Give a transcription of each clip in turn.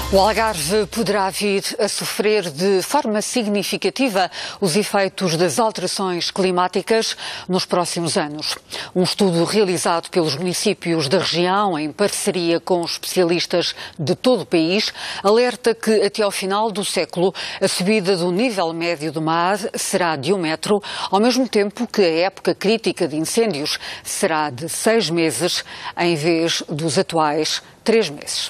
O Algarve poderá vir a sofrer de forma significativa os efeitos das alterações climáticas nos próximos anos. Um estudo realizado pelos municípios da região, em parceria com especialistas de todo o país, alerta que até ao final do século a subida do nível médio do mar será de 1 metro, ao mesmo tempo que a época crítica de incêndios será de 6 meses, em vez dos atuais 3 meses.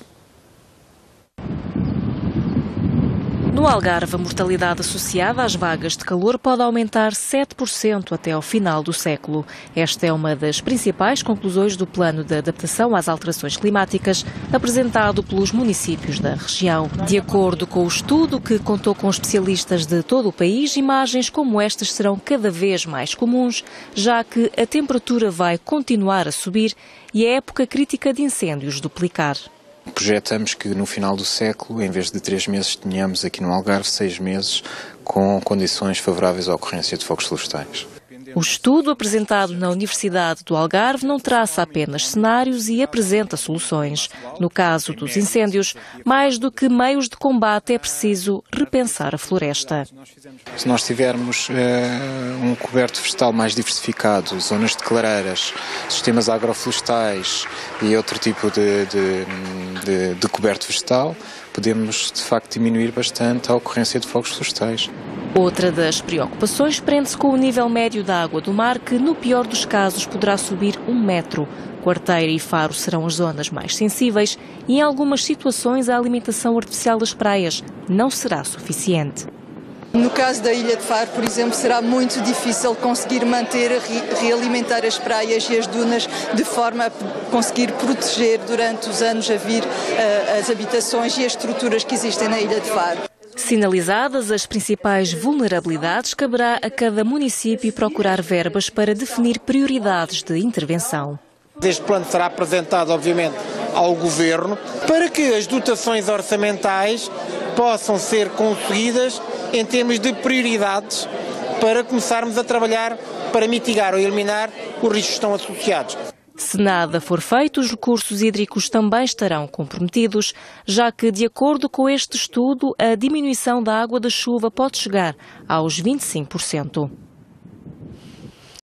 No Algarve, a mortalidade associada às vagas de calor pode aumentar 7% até ao final do século. Esta é uma das principais conclusões do Plano de Adaptação às Alterações Climáticas apresentado pelos municípios da região. De acordo com o estudo, que contou com especialistas de todo o país, imagens como estas serão cada vez mais comuns, já que a temperatura vai continuar a subir e a época crítica de incêndios duplicar. Projetamos que no final do século, em vez de 3 meses, tenhamos aqui no Algarve 6 meses com condições favoráveis à ocorrência de fogos florestais. O estudo apresentado na Universidade do Algarve não traça apenas cenários e apresenta soluções. No caso dos incêndios, mais do que meios de combate, é preciso repensar a floresta. Se nós tivermos um coberto vegetal mais diversificado, zonas de clareiras, sistemas agroflorestais e outro tipo de coberto vegetal, podemos de facto diminuir bastante a ocorrência de fogos florestais. Outra das preocupações prende-se com o nível médio da água do mar, que no pior dos casos poderá subir 1 metro. Quarteira e Faro serão as zonas mais sensíveis e em algumas situações a alimentação artificial das praias não será suficiente. No caso da Ilha de Faro, por exemplo, será muito difícil conseguir manter, realimentar as praias e as dunas de forma a conseguir proteger durante os anos a vir as habitações e as estruturas que existem na Ilha de Faro. Sinalizadas as principais vulnerabilidades, caberá a cada município procurar verbas para definir prioridades de intervenção. Este plano será apresentado, obviamente, ao Governo para que as dotações orçamentais possam ser conseguidas em termos de prioridades para começarmos a trabalhar para mitigar ou eliminar os riscos que estão associados. Se nada for feito, os recursos hídricos também estarão comprometidos, já que, de acordo com este estudo, a diminuição da água da chuva pode chegar aos 25%.